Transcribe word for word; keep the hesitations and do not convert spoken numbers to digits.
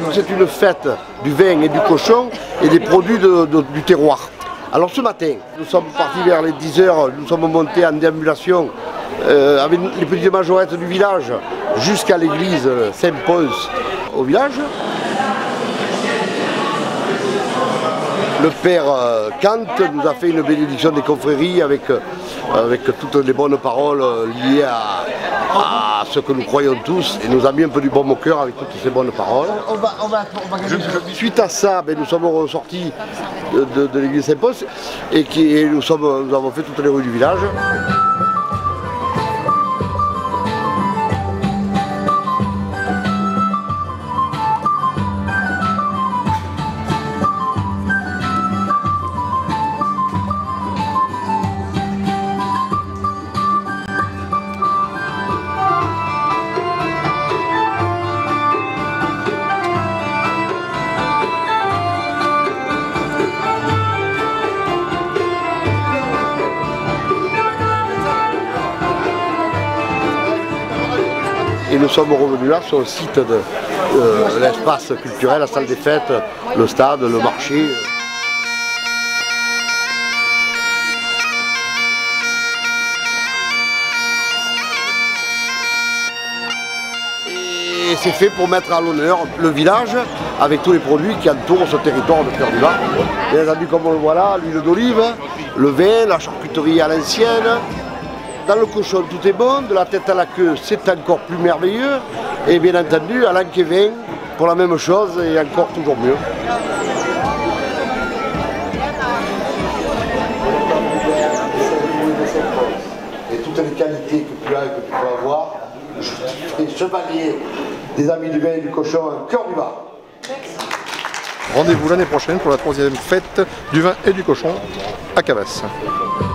c'est une fête du vin et du cochon et des produits de, de, du terroir. Alors ce matin, nous sommes partis vers les dix heures, nous sommes montés en déambulation euh, avec les petites majorettes du village jusqu'à l'église Saint-Pons au village. Le père Kant nous a fait une bénédiction des confréries avec, avec toutes les bonnes paroles liées à, à ce que nous croyons tous et nous a mis un peu du baume au cœur avec toutes ces bonnes paroles. On va, on va, on va Suite à ça, ben, nous sommes ressortis de, de, de l'église Saint-Pons et, qui, et nous, sommes, nous avons fait toutes les rues du village. Et nous sommes revenus là sur le site de euh, l'espace culturel, la salle des fêtes, le stade, le marché. Et c'est fait pour mettre à l'honneur le village avec tous les produits qui entourent ce territoire de Cœur-du-Bas. Bien entendu, comme on le voit là, l'huile d'olive, le vin, la charcuterie à l'ancienne. Dans le cochon, tout est bon, de la tête à la queue, c'est encore plus merveilleux. Et bien entendu, à l'anquevin, pour la même chose et encore toujours mieux. Et toutes les qualités que tu as et que tu peux avoir, je suis chevalier des amis du vin et du cochon, Cœur-du-Bas. Rendez-vous l'année prochaine pour la troisième fête du vin et du cochon à Cavas.